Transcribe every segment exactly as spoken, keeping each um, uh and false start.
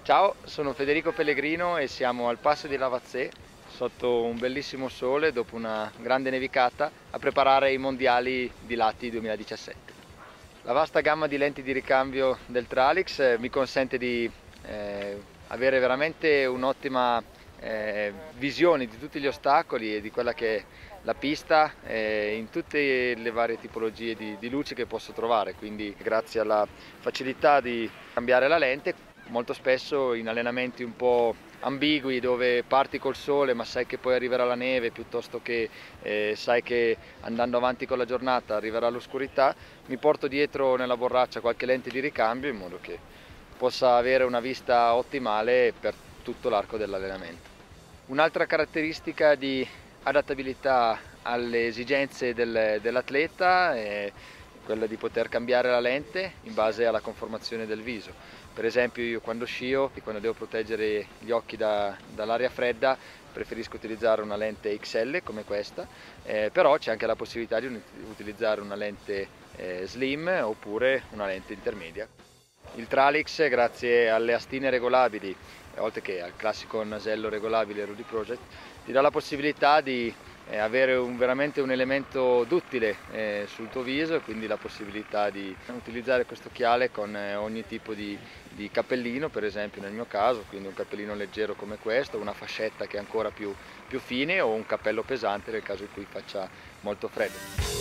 Ciao, sono Federico Pellegrino e siamo al passo di Lavazzé, sotto un bellissimo sole, dopo una grande nevicata, a preparare i mondiali di Lati duemiladiciassette. La vasta gamma di lenti di ricambio del Tralix eh, mi consente di eh, avere veramente un'ottima eh, visione di tutti gli ostacoli e di quella che è la pista eh, in tutte le varie tipologie di, di luce che posso trovare, quindi grazie alla facilità di cambiare la lente. Molto spesso in allenamenti un po' ambigui dove parti col sole ma sai che poi arriverà la neve piuttosto che eh, sai che andando avanti con la giornata arriverà l'oscurità, mi porto dietro nella borraccia qualche lente di ricambio in modo che possa avere una vista ottimale per tutto l'arco dell'allenamento. Un'altra caratteristica di adattabilità alle esigenze del, dell'atleta è quella di poter cambiare la lente in base alla conformazione del viso. Per esempio io quando scio e quando devo proteggere gli occhi da, dall'aria fredda preferisco utilizzare una lente X L come questa, eh, però c'è anche la possibilità di utilizzare una lente eh, slim oppure una lente intermedia. Il Tralix, grazie alle astine regolabili, oltre che al classico nasello regolabile Rudy Project, ti dà la possibilità di eh, avere un, veramente un elemento duttile eh, sul tuo viso e quindi la possibilità di utilizzare questo occhiale con eh, ogni tipo di, di cappellino, per esempio nel mio caso, quindi un cappellino leggero come questo, una fascetta che è ancora più, più fine o un cappello pesante nel caso in cui faccia molto freddo.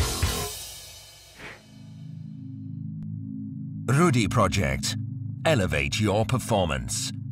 Rudy Project. Elevate your performance.